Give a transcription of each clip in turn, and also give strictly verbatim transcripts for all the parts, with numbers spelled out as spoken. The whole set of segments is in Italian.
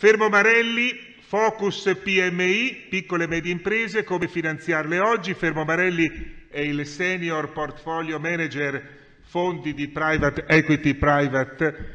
Fermo Marelli, Focus P M I, piccole e medie imprese, come finanziarle oggi. Fermo Marelli è il Senior Portfolio Manager fondi di Private Equity, Private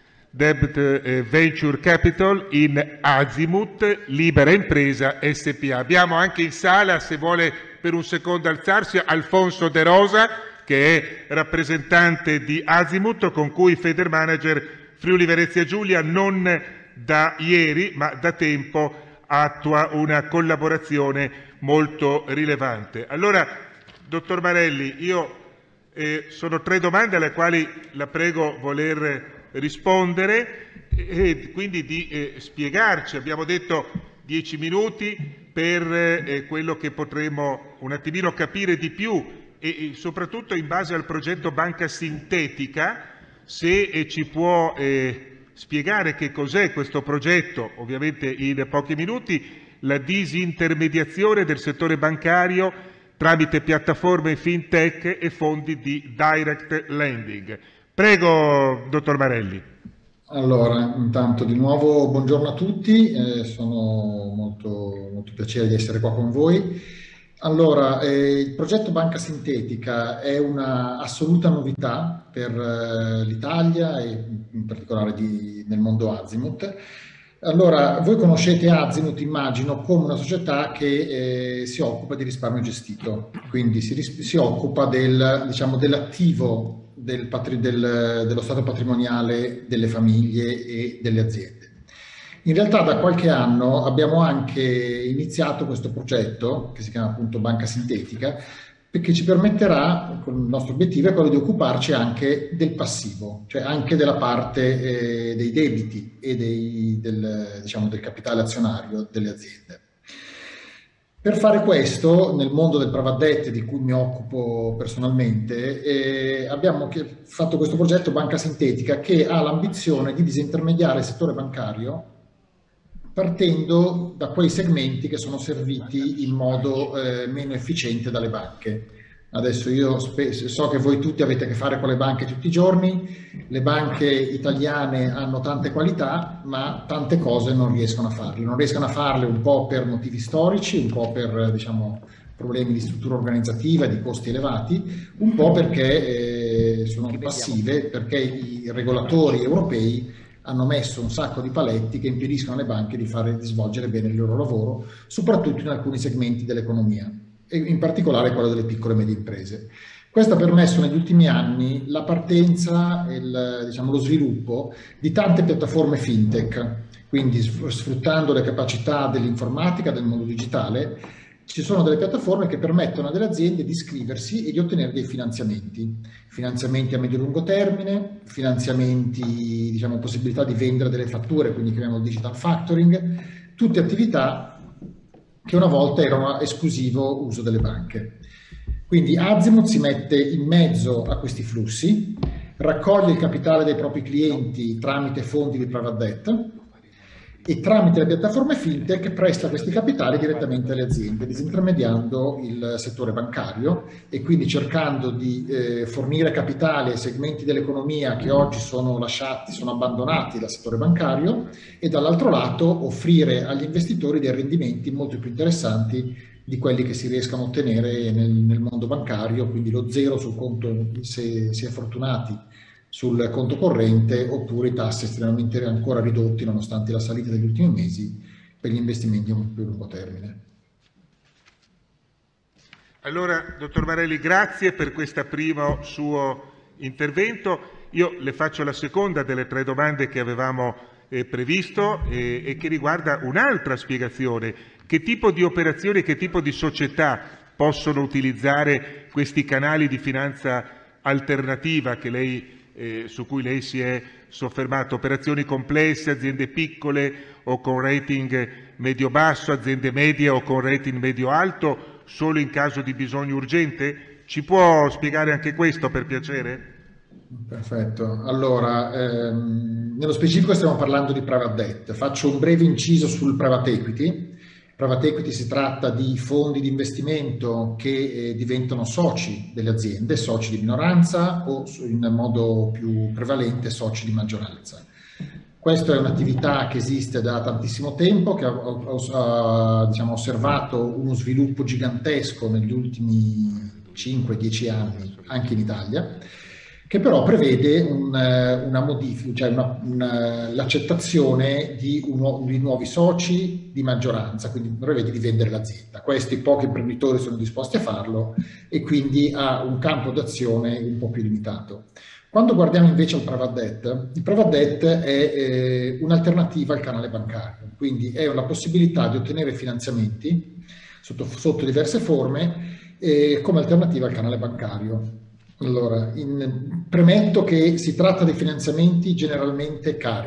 Debt eh, Venture Capital in Azimut, Libera Impresa S P A. Abbiamo anche in sala, se vuole per un secondo alzarsi, Alfonso De Rosa, che è rappresentante di Azimut, con cui Federmanager Friuli Venezia Giulia non da ieri ma da tempo attua una collaborazione molto rilevante. Allora, dottor Marelli, io eh, sono tre domande alle quali la prego voler rispondere e quindi di eh, spiegarci. Abbiamo detto dieci minuti per eh, quello che potremo un attimino capire di più e, e soprattutto in base al progetto Banca Sintetica, se eh, ci può eh, spiegare che cos'è questo progetto, ovviamente in pochi minuti, la disintermediazione del settore bancario tramite piattaforme fintech e fondi di direct lending. Prego, dottor Marelli. Allora, intanto di nuovo buongiorno a tutti, eh, sono molto, molto piacere di essere qua con voi. Allora, eh, il progetto Banca Sintetica è una assoluta novità per eh, l'Italia e in particolare di, nel mondo Azimut. Allora, voi conoscete Azimut, immagino, come una società che eh, si occupa di risparmio gestito, quindi si, si occupa del, diciamo, dell'attivo del del, dello stato patrimoniale delle famiglie e delle aziende. In realtà da qualche anno abbiamo anche iniziato questo progetto, che si chiama appunto Banca Sintetica, perché ci permetterà, il nostro obiettivo è quello di occuparci anche del passivo, cioè anche della parte eh, dei debiti e dei, del, diciamo, del capitale azionario delle aziende. Per fare questo, nel mondo del private debt, di cui mi occupo personalmente, eh, abbiamo fatto questo progetto Banca Sintetica, che ha l'ambizione di disintermediare il settore bancario partendo da quei segmenti che sono serviti in modo eh, meno efficiente dalle banche. Adesso io so che voi tutti avete a che fare con le banche tutti i giorni, le banche italiane hanno tante qualità, ma tante cose non riescono a farle. Non riescono a farle un po' per motivi storici, un po' per, diciamo, problemi di struttura organizzativa, di costi elevati, un po' perché eh, sono passive, perché i regolatori europei hanno messo un sacco di paletti che impediscono alle banche di, fare, di svolgere bene il loro lavoro, soprattutto in alcuni segmenti dell'economia, e in particolare quello delle piccole e medie imprese. Questo ha permesso negli ultimi anni la partenza e il, diciamo, lo sviluppo di tante piattaforme fintech, quindi sfruttando le capacità dell'informatica, del mondo digitale. Ci sono delle piattaforme che permettono a delle aziende di iscriversi e di ottenere dei finanziamenti, finanziamenti a medio-lungo termine, finanziamenti, diciamo, possibilità di vendere delle fatture, quindi chiamiamo digital factoring, tutte attività che una volta erano a esclusivo uso delle banche. Quindi Azimut si mette in mezzo a questi flussi, raccoglie il capitale dei propri clienti tramite fondi di private debt e tramite le piattaforme fintech presta questi capitali direttamente alle aziende, disintermediando il settore bancario e quindi cercando di eh, fornire capitali ai segmenti dell'economia che oggi sono lasciati, sono abbandonati dal settore bancario, e dall'altro lato offrire agli investitori dei rendimenti molto più interessanti di quelli che si riescano a ottenere nel, nel mondo bancario, quindi lo zero sul conto se si è fortunati sul conto corrente, oppure i tassi estremamente ancora ridotti nonostante la salita degli ultimi mesi per gli investimenti a un più lungo termine. Allora, dottor Marelli, grazie per questo primo suo intervento. Io le faccio la seconda delle tre domande che avevamo eh, previsto eh, e che riguarda un'altra spiegazione. Che tipo di operazioni, che tipo di società possono utilizzare questi canali di finanza alternativa che lei Eh, su cui lei si è soffermato? Operazioni complesse, aziende piccole o con rating medio-basso, aziende medie o con rating medio-alto, solo in caso di bisogno urgente? Ci può spiegare anche questo, per piacere? Perfetto. Allora, ehm, nello specifico stiamo parlando di private debt. Faccio un breve inciso sul private equity. Private equity si tratta di fondi di investimento che eh, diventano soci delle aziende, soci di minoranza o in modo più prevalente soci di maggioranza. Questa è un'attività che esiste da tantissimo tempo, che ha, ha diciamo, osservato uno sviluppo gigantesco negli ultimi cinque dieci anni anche in Italia, che però prevede un, una modifica, cioè l'accettazione di, un, di nuovi soci di maggioranza, quindi prevede di vendere l'azienda. Questi pochi imprenditori sono disposti a farlo e quindi ha un campo d'azione un po' più limitato. Quando guardiamo invece al private debt, il private debt è eh, un'alternativa al canale bancario, quindi è la possibilità di ottenere finanziamenti sotto, sotto diverse forme eh, come alternativa al canale bancario. Allora, in, premetto che si tratta di finanziamenti generalmente cari,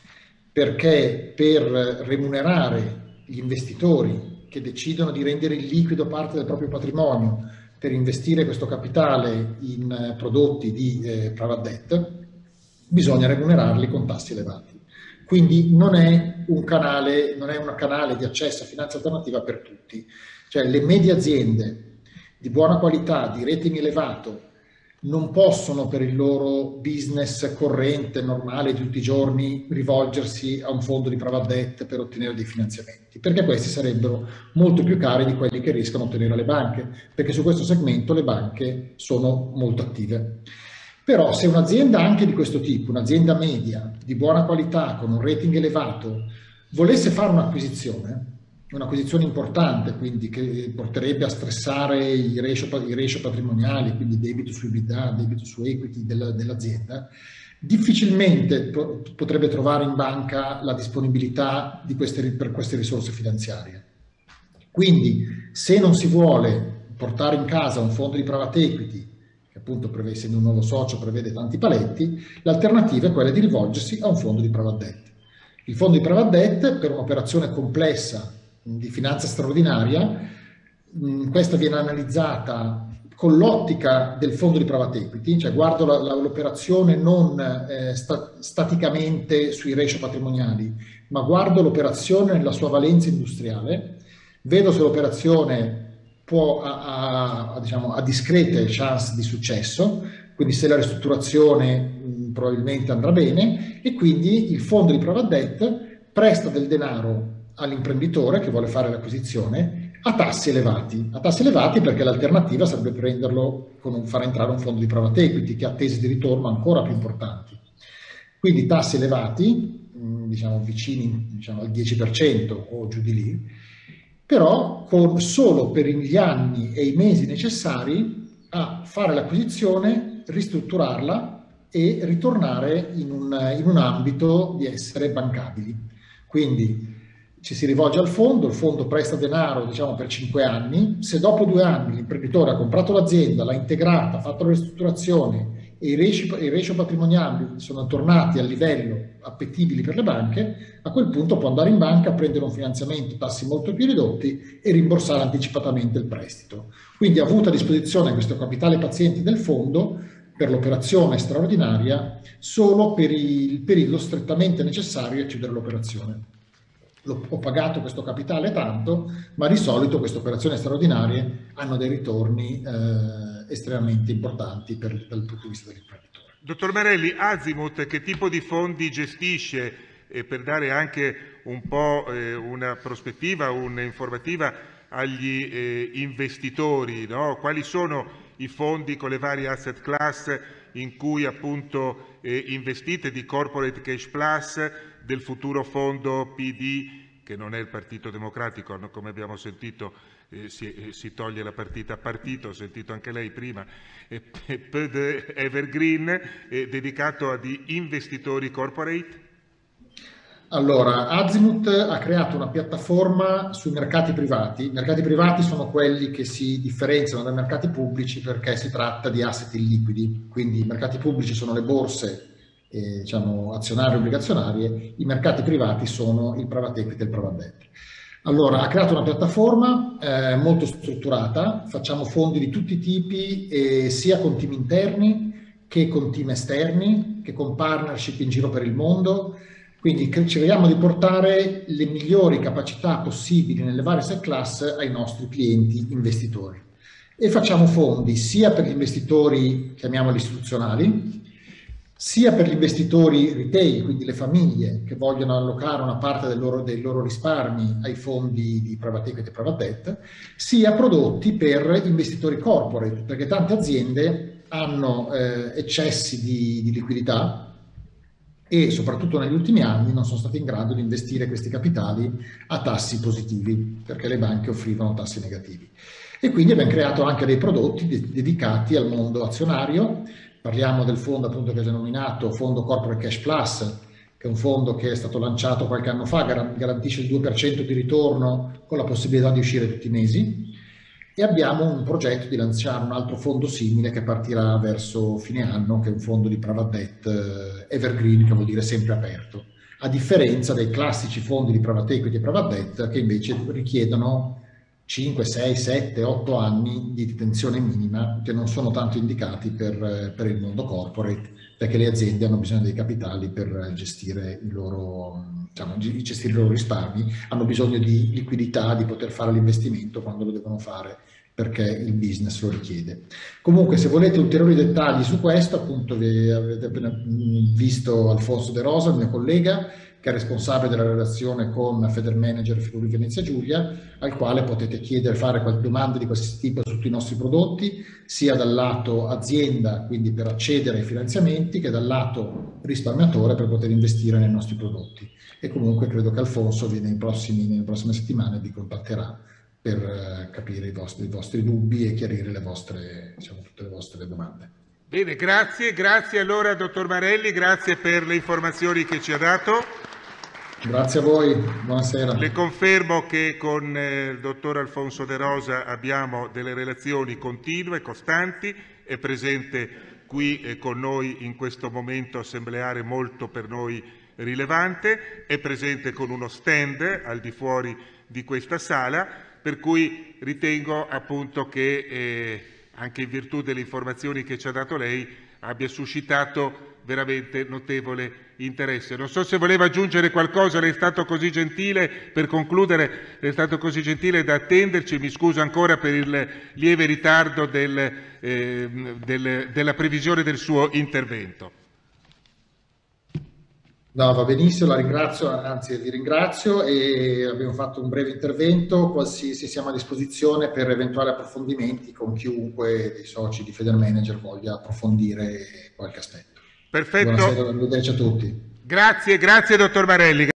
perché per remunerare gli investitori che decidono di rendere illiquido parte del proprio patrimonio per investire questo capitale in prodotti di eh, private debt, bisogna remunerarli con tassi elevati. Quindi non è un canale, non è un canale di accesso a finanza alternativa per tutti. Cioè le medie aziende di buona qualità, di rating elevato, non possono per il loro business corrente, normale, di tutti i giorni, rivolgersi a un fondo di private debt per ottenere dei finanziamenti, perché questi sarebbero molto più cari di quelli che riescono a ottenere le banche, perché su questo segmento le banche sono molto attive. Però se un'azienda anche di questo tipo, un'azienda media, di buona qualità, con un rating elevato, volesse fare un'acquisizione, un'acquisizione importante, quindi che porterebbe a stressare i ratio, i ratio patrimoniali, quindi debito su EBITDA, debito su equity dell'azienda, difficilmente po potrebbe trovare in banca la disponibilità di queste, per queste risorse finanziarie. Quindi se non si vuole portare in casa un fondo di private equity, che appunto prevede, essendo un nuovo socio, prevede tanti paletti, l'alternativa è quella di rivolgersi a un fondo di private debt. Il fondo di private debt, per un'operazione complessa di finanza straordinaria, questa viene analizzata con l'ottica del fondo di private equity, cioè guardo l'operazione non eh, sta, staticamente sui ratio patrimoniali, ma guardo l'operazione nella sua valenza industriale, vedo se l'operazione può ha, ha, diciamo, ha discrete chance di successo, quindi se la ristrutturazione mh, probabilmente andrà bene, e quindi il fondo di private debt presta del denaro all'imprenditore che vuole fare l'acquisizione a tassi elevati, a tassi elevati perché l'alternativa sarebbe prenderlo con un, far entrare un fondo di private equity che ha tesi di ritorno ancora più importanti. Quindi tassi elevati, diciamo vicini diciamo, al dieci per cento o giù di lì, però con, solo per gli anni e i mesi necessari a fare l'acquisizione, ristrutturarla e ritornare in un, in un ambito di essere bancabili. Quindi ci si rivolge al fondo, il fondo presta denaro diciamo per cinque anni, se dopo due anni l'imprenditore ha comprato l'azienda, l'ha integrata, ha fatto la ristrutturazione e i ratio, i ratio patrimoniali sono tornati a livello appetibili per le banche, a quel punto può andare in banca, prendere un finanziamento a tassi molto più ridotti e rimborsare anticipatamente il prestito. Quindi ha avuto a disposizione questo capitale paziente del fondo per l'operazione straordinaria solo per il periodo strettamente necessario a chiudere l'operazione. Ho pagato questo capitale tanto, ma di solito queste operazioni straordinarie hanno dei ritorni eh, estremamente importanti per, dal punto di vista dell'imprenditore. Dottor Marelli, Azimut che tipo di fondi gestisce eh, per dare anche un po' eh, una prospettiva, un'informativa agli eh, investitori, no? Quali sono i fondi con le varie asset class in cui appunto eh, investite, di Corporate Cash Plus, del futuro fondo P D, che non è il Partito Democratico, come abbiamo sentito eh, si, eh, si toglie la partita a partito, ho sentito anche lei prima, eh, P D Evergreen, eh, dedicato a di investitori corporate? Allora, Azimut ha creato una piattaforma sui mercati privati. I mercati privati sono quelli che si differenziano dai mercati pubblici perché si tratta di asset illiquidi, quindi i mercati pubblici sono le borse Eh, diciamo, azionarie e obbligazionarie, i mercati privati sono il private equity e il private debt. Allora, ha creato una piattaforma eh, molto strutturata, facciamo fondi di tutti i tipi, eh, sia con team interni che con team esterni, che con partnership in giro per il mondo, quindi cerchiamo di portare le migliori capacità possibili nelle varie asset class ai nostri clienti investitori. E facciamo fondi sia per gli investitori, chiamiamoli istituzionali, sia per gli investitori retail, quindi le famiglie che vogliono allocare una parte del loro, dei loro risparmi ai fondi di private equity e private debt, sia prodotti per investitori corporate, perché tante aziende hanno eh, eccessi di, di liquidità e soprattutto negli ultimi anni non sono stati in grado di investire questi capitali a tassi positivi, perché le banche offrivano tassi negativi. E quindi abbiamo creato anche dei prodotti de- dedicati al mondo azionario. Parliamo del fondo appunto che ho già nominato, Fondo Corporate Cash Plus, che è un fondo che è stato lanciato qualche anno fa, garantisce il due per cento di ritorno con la possibilità di uscire tutti i mesi. E abbiamo un progetto di lanciare un altro fondo simile che partirà verso fine anno, che è un fondo di private debt evergreen, che vuol dire sempre aperto, a differenza dei classici fondi di private equity e private debt che invece richiedono cinque, sei, sette, otto anni di detenzione minima, che non sono tanto indicati per, per il mondo corporate, perché le aziende hanno bisogno dei capitali per gestire i loro, diciamo, gestire i loro risparmi, hanno bisogno di liquidità, di poter fare l'investimento quando lo devono fare, perché il business lo richiede. Comunque, se volete ulteriori dettagli su questo, appunto vi avete appena visto Alfonso De Rosa, il mio collega, che è responsabile della relazione con Federmanager Friuli Venezia Giulia, al quale potete chiedere, fare domande di qualsiasi tipo su tutti i nostri prodotti, sia dal lato azienda, quindi per accedere ai finanziamenti, che dal lato risparmiatore per poter investire nei nostri prodotti. E comunque credo che Alfonso nei prossimi, nelle prossime settimane vi contatterà per capire i vostri, i vostri dubbi e chiarire le vostre, diciamo, tutte le vostre domande. Bene, grazie, grazie allora dottor Marelli, grazie per le informazioni che ci ha dato. Grazie a voi, buonasera. Le confermo che con eh, il dottor Alfonso De Rosa abbiamo delle relazioni continue, costanti, è presente qui eh, con noi in questo momento assembleare molto per noi rilevante, è presente con uno stand al di fuori di questa sala, per cui ritengo appunto che eh, anche in virtù delle informazioni che ci ha dato lei abbia suscitato veramente notevole interesse. Non so se voleva aggiungere qualcosa, lei è stato così gentile, per concludere, è stato così gentile da attenderci, mi scuso ancora per il lieve ritardo del, eh, del, della previsione del suo intervento. No, va benissimo, la ringrazio, anzi vi ringrazio e abbiamo fatto un breve intervento, qualsiasi siamo a disposizione per eventuali approfondimenti con chiunque dei soci di Federmanager voglia approfondire qualche aspetto. Perfetto. Buonasera, arrivederci a tutti. Grazie, grazie dottor Marelli.